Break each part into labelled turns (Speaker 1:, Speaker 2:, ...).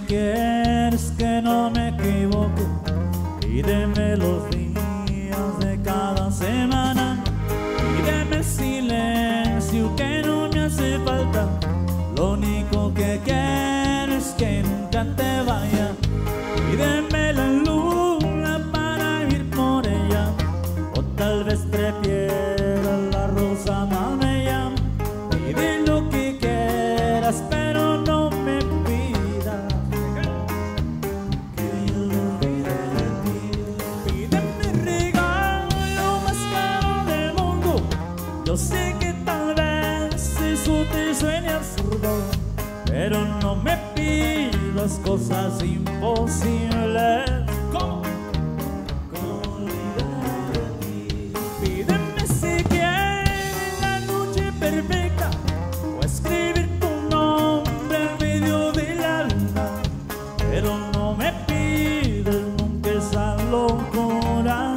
Speaker 1: quieres que no me equivoque, pídeme los días de cada semana, pídeme silencio que no me hace falta. Lo único que quiero es que nunca te vaya. Pídeme la luna para ir por ella, o tal vez prefiera la rosa más bella. Pide lo que quieras, pero no me pidas que yo me olvide de ti. Pídeme el regalo más caro del mundo. Yo sé que tal vez eso te suene absurdo, pero no me pidas cosas imposibles. ¿Cómo? ¿Cómo olvidar de ti? Pídeme si quieres la noche perfecta, o escribir tu nombre en medio de la luna, pero no me pidas nunca esa locura.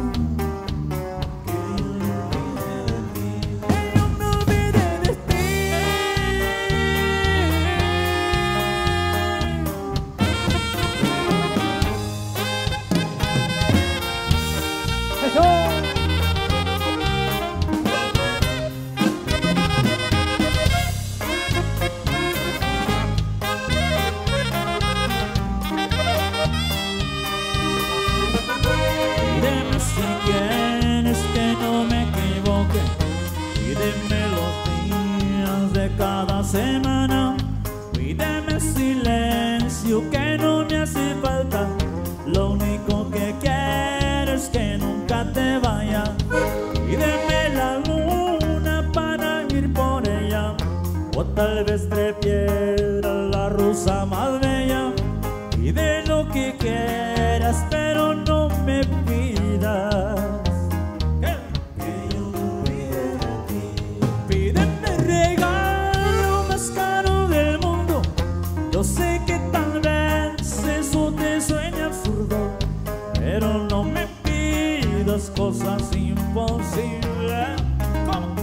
Speaker 1: Pídeme si quieres que no me equivoque, pídeme los días de cada semana, pídeme silencio que no me hace falta. Lo único que quiero es que nunca te vaya. Pídeme la luna para ir por ella, o tal vez prefiera la rosa más bella. Pide lo que quieras, pero no me pidas que yo me olvide de ti. Pídeme el regalo más caro del mundo. Yo sé que tal vez eso te suene absurdo, pero no me pidas cosas imposibles. ¿Cómo?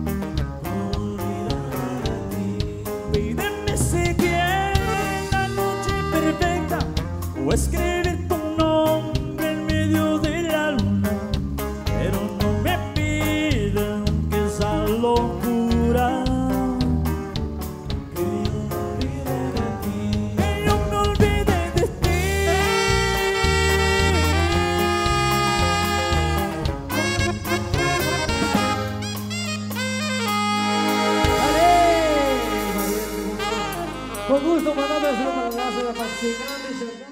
Speaker 1: Olvidar de ti. Pídeme si quieres la noche perfecta, o escribir tu nombre en medio de la luna, pero no me pidas nunca esa locura. Que yo me olvide de ti, que yo me olvide de ti.
Speaker 2: Con gusto, mandando el saludo para la participación.